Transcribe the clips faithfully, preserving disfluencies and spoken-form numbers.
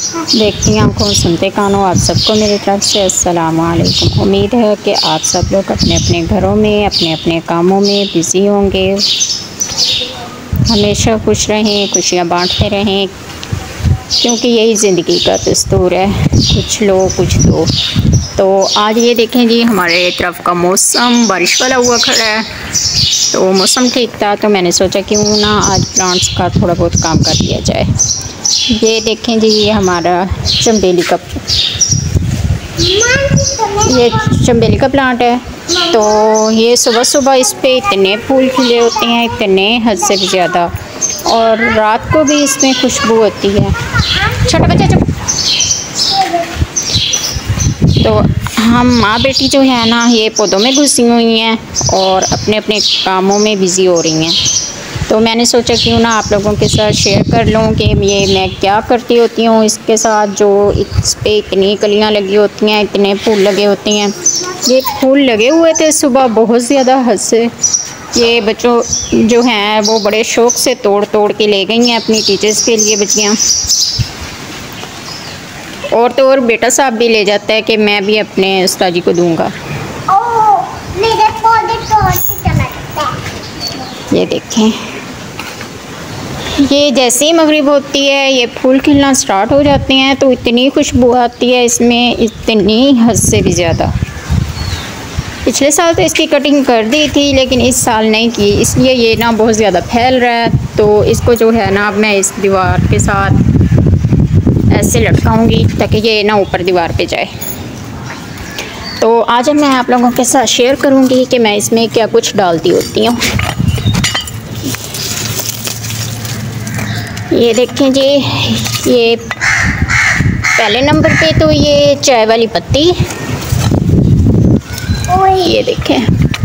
देखती आंखों सुनते कानों, आप सबको मेरी तरफ से अस्सलाम वालेकुम। उम्मीद है कि आप सब लोग अपने अपने घरों में अपने अपने कामों में बिज़ी होंगे। हमेशा खुश रहें, खुशियाँ बांटते रहें, क्योंकि यही ज़िंदगी का दस्तूर है, कुछ लो कुछ दो। तो आज ये देखें जी, हमारे तरफ का मौसम बारिश वाला हुआ खड़ा है। तो मौसम ठीक था, तो मैंने सोचा क्यों ना आज प्लांट्स का थोड़ा बहुत काम कर दिया जाए। ये देखें जी, ये हमारा चमेली का ये चमेली का प्लांट है। तो ये सुबह सुबह इस पे इतने फूल खिले होते हैं, इतने हद से भी ज़्यादा, और रात को भी इसमें खुशबू होती है। छोटा बच्चा चुप। तो हम माँ बेटी जो है ना, ये पौधों में घुसी हुई हैं और अपने अपने कामों में बिज़ी हो रही हैं। तो मैंने सोचा क्यों ना आप लोगों के साथ शेयर कर लूँ कि ये मैं क्या करती होती हूँ इसके साथ, जो इस पे इतनी कलियाँ लगी होती हैं, इतने फूल लगे होते हैं। ये फूल लगे हुए थे सुबह बहुत ज़्यादा हद से। ये बच्चों जो हैं वो बड़े शौक़ से तोड़ तोड़ के ले गई हैं अपनी टीचर्स के लिए बच्चियाँ। और तो और बेटा साहब भी ले जाता है कि मैं भी अपने उस्ताद जी को दूँगा। ये देखें, ये जैसे ही मगरिब होती है ये फूल खिलना स्टार्ट हो जाते हैं, तो इतनी खुशबू आती है इसमें, इतनी हद से भी ज़्यादा। पिछले साल तो इसकी कटिंग कर दी थी, लेकिन इस साल नहीं की, इसलिए ये ना बहुत ज़्यादा फैल रहा है। तो इसको जो है ना, अब मैं इस दीवार के साथ ऐसे लटकाऊंगी ताकि ये ना ऊपर दीवार पे जाए। तो आज मैं आप लोगों के साथ शेयर करूंगी कि मैं इसमें क्या कुछ डालती होती हूँ। ये देखें जी, ये पहले नंबर पे तो ये चाय वाली पत्ती, ये देखें,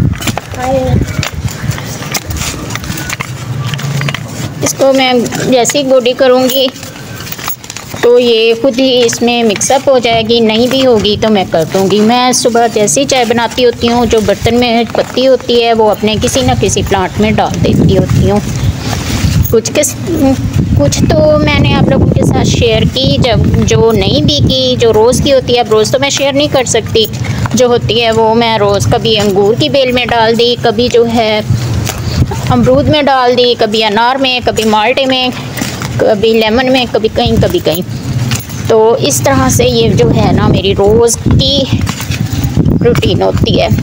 इसको मैं जैसे ही गोडी करूँगी तो ये खुद ही इसमें मिक्सअप हो जाएगी। नहीं भी होगी तो मैं कर दूँगी। मैं सुबह जैसे ही चाय बनाती होती हूँ, जो बर्तन में पत्ती होती है वो अपने किसी न किसी प्लांट में डाल देती होती हूँ। कुछ किस कुछ तो मैंने आप लोगों के साथ शेयर की, जब जो नहीं भी की, जो रोज़ की होती है। अब रोज़ तो मैं शेयर नहीं कर सकती, जो होती है वो मैं रोज़ कभी अंगूर की बेल में डाल दी, कभी जो है अमरूद में डाल दी, कभी अनार में, कभी माल्टे में, कभी लेमन में, कभी कहीं कभी कहीं। तो इस तरह से ये जो है ना मेरी रोज़ की रूटीन होती है।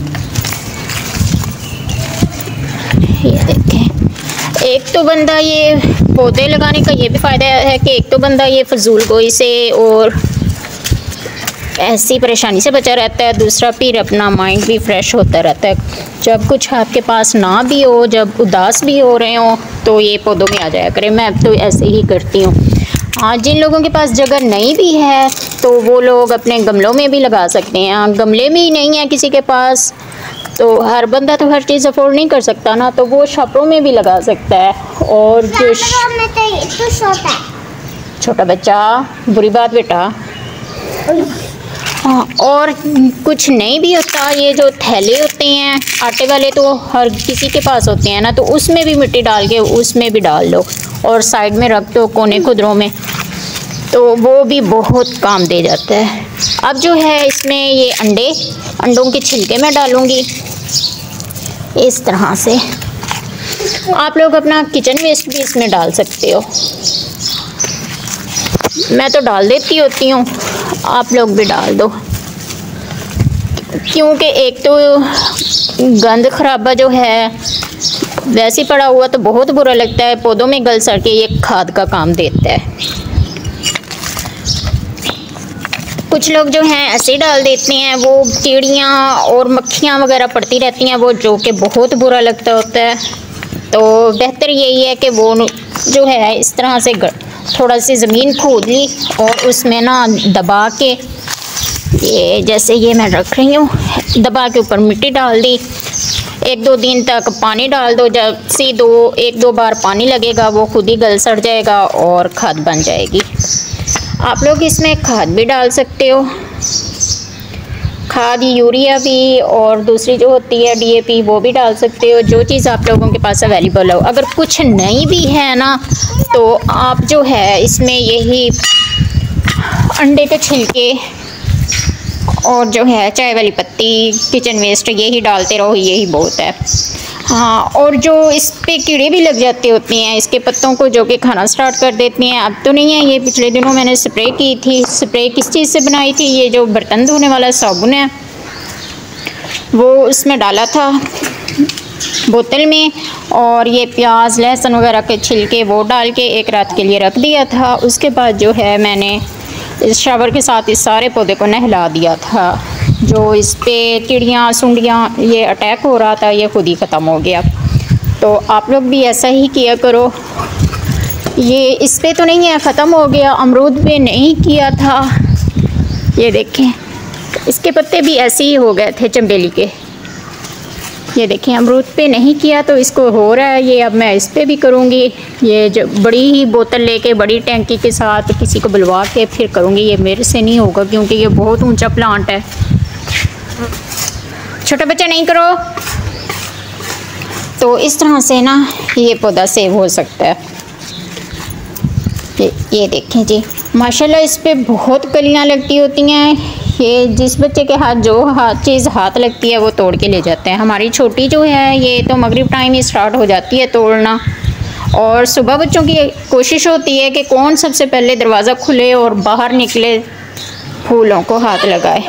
ये देखें, एक तो बंदा ये पौधे लगाने का ये भी फ़ायदा है कि एक तो बंदा ये फजूल गोई से और ऐसी परेशानी से बचा रहता है, दूसरा फिर अपना माइंड भी फ्रेश होता रहता है। जब कुछ आपके पास ना भी हो, जब उदास भी हो रहे हो, तो ये पौधों में आ जाया करें। मैं अब तो ऐसे ही करती हूँ। हाँ, जिन लोगों के पास जगह नहीं भी है तो वो लोग अपने गमलों में भी लगा सकते हैं। गमले में ही नहीं है किसी के पास, तो हर बंदा तो हर चीज़ अफोर्ड नहीं कर सकता ना, तो वो शॉपों में भी लगा सकता है। और जो छोटा छोटा बच्चा, बुरी बात बेटा। हाँ, और कुछ नहीं भी होता, ये जो थैले होते हैं आटे वाले तो हर किसी के पास होते हैं ना, तो उसमें भी मिट्टी डाल के उसमें भी डाल लो और साइड में रख दो कोने खुदरों में, तो वो भी बहुत काम दे जाता है। अब जो है इसमें ये अंडे अंडों के छिलके मैं डालूँगी इस तरह से। आप लोग अपना किचन वेस्ट भी इसमें डाल सकते हो, मैं तो डाल देती होती हूँ, आप लोग भी डाल दो। क्योंकि एक तो गंद खराबा जो है वैसे पड़ा हुआ तो बहुत बुरा लगता है, पौधों में गल सड़ के ये खाद का काम देता है। कुछ लोग जो हैं ऐसे डाल देते हैं, वो कीड़ियाँ और मक्खियाँ वगैरह पड़ती रहती हैं, वो जो कि बहुत बुरा लगता होता है। तो बेहतर यही है कि वो जो है इस तरह से थोड़ा सी ज़मीन खोद ली और उसमें ना दबा के, ये जैसे ये मैं रख रही हूँ, दबा के ऊपर मिट्टी डाल दी। एक दो दिन तक पानी डाल दो, जब से दो एक दो बार पानी लगेगा वो खुद ही गल सड़ जाएगा और खाद बन जाएगी। आप लोग इसमें खाद भी डाल सकते हो, खाद यूरिया भी, और दूसरी जो होती है डीएपी वो भी डाल सकते हो, जो चीज़ आप लोगों के पास अवेलेबल हो। अगर कुछ नहीं भी है ना, तो आप जो है इसमें यही अंडे के छिलके और जो है चाय वाली पत्ती, किचन वेस्ट, यही डालते रहो, यही बहुत है। हाँ, और जो इस पे कीड़े भी लग जाते होते हैं इसके पत्तों को, जो कि खाना स्टार्ट कर देती हैं। अब तो नहीं है, ये पिछले दिनों मैंने स्प्रे की थी। स्प्रे किस चीज़ से बनाई थी? ये जो बर्तन धोने वाला साबुन है वो उसमें डाला था बोतल में, और ये प्याज लहसुन वगैरह के छिलके वो डाल के एक रात के लिए रख दिया था। उसके बाद जो है मैंने इस शावर के साथ इस सारे पौधे को नहला दिया था। जो इस पे चिड़ियाँ सुंडियाँ ये अटैक हो रहा था, ये खुद ही ख़त्म हो गया। तो आप लोग भी ऐसा ही किया करो। ये इस पे तो नहीं है, ख़त्म हो गया। अमरूद पे नहीं किया था, ये देखें इसके पत्ते भी ऐसे ही हो गए थे चंबेली के। ये देखें अमरूद पे नहीं किया तो इसको हो रहा है ये। अब मैं इस पे भी करूँगी। ये जो बड़ी ही बोतल लेके बड़ी टैंकी के साथ किसी को बुलवा के फिर करूँगी। ये मेरे से नहीं होगा क्योंकि ये बहुत ऊंचा प्लांट है। छोटा बच्चा नहीं करो। तो इस तरह से ना ये पौधा सेव हो सकता है। ये, ये देखें जी, माशाल्लाह इस पे बहुत कलियाँ लगती होती हैं। ये जिस बच्चे के हाथ जो हाथ चीज़ हाथ लगती है वो तोड़ के ले जाते हैं। हमारी छोटी जो है ये तो मगरिब टाइम ही स्टार्ट हो जाती है तोड़ना, और सुबह बच्चों की कोशिश होती है कि कौन सबसे पहले दरवाज़ा खुले और बाहर निकले फूलों को हाथ लगाए।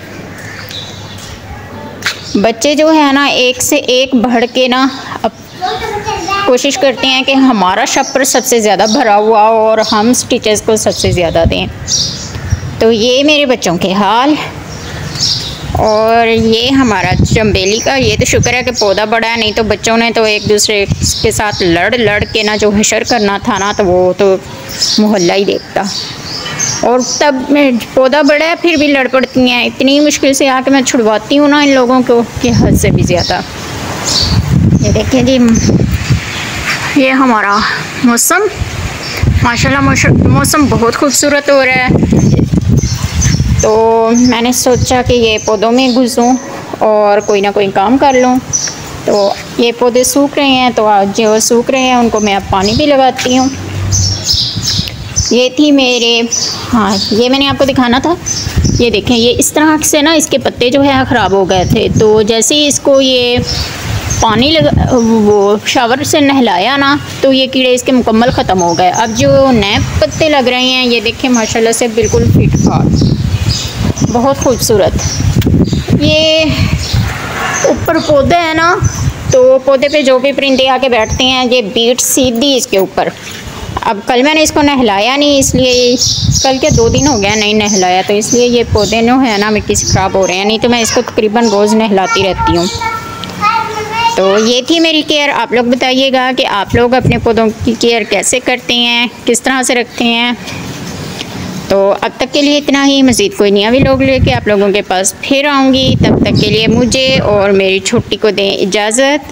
बच्चे जो है ना एक से एक बढ़ के ना अब कोशिश करते हैं कि हमारा शपर सबसे ज़्यादा भरा हुआ हो और हम टीचर्स को सबसे ज़्यादा दें। तो ये मेरे बच्चों के हाल, और ये हमारा चंबेली का। ये तो शुक्र है कि पौधा बड़ा है, नहीं तो बच्चों ने तो एक दूसरे के साथ लड़ लड़ के ना जो हशर करना था ना, तो वो तो मोहल्ला ही देखता। और तब में पौधा बड़ा है फिर भी लड़ पड़ती हैं। इतनी मुश्किल से आके मैं छुड़वाती हूँ ना इन लोगों को कि हद से भी ज़्यादा। ये देखें जी, ये हमारा मौसम माशाल्लाह मौसम बहुत खूबसूरत हो रहा है। तो मैंने सोचा कि ये पौधों में घुसूँ और कोई ना कोई काम कर लूँ। तो ये पौधे सूख रहे हैं, तो आज जो सूख रहे हैं उनको मैं अब पानी भी लगाती हूँ। ये थी मेरे, हाँ ये मैंने आपको दिखाना था। ये देखें, ये इस तरह से ना इसके पत्ते जो है ख़राब हो गए थे। तो जैसे ही इसको ये पानी लगा, वो शावर से नहलाया ना, तो ये कीड़े इसके मुकम्मल ख़त्म हो गए। अब जो नए पत्ते लग रहे हैं ये देखें माशाल्लाह से बिल्कुल फिट फाट, बहुत खूबसूरत। ये ऊपर पौधे हैं ना, तो पौधे पे जो भी परिंदे आके बैठते हैं ये बीट सीधी इसके ऊपर। अब कल मैंने इसको नहलाया नहीं, इसलिए कल के दो दिन हो गया नहीं नहलाया, तो इसलिए ये पौधे जो है ना मिट्टी से ख़राब हो रहे हैं। नहीं तो मैं इसको तकरीबन रोज़ नहलाती रहती हूँ। तो ये थी मेरी केयर। आप लोग बताइएगा कि आप लोग अपने पौधों की केयर कैसे करते हैं, किस तरह से रखते हैं। तो अब तक के लिए इतना ही। मज़ीद कोई नया व्लॉग लेके आप लोगों के पास फिर आऊँगी। तब तक के लिए मुझे और मेरी छोटी को दें इजाज़त।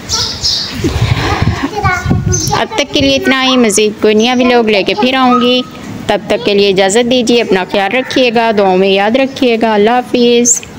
अब तक के लिए इतना ही। मज़ीद कोई नया व्लॉग लेके फिर आऊँगी। तब तक के लिए इजाज़त दीजिए। अपना ख्याल रखिएगा, दुआओं में याद रखिएगा। अल्लाह हाफिज़।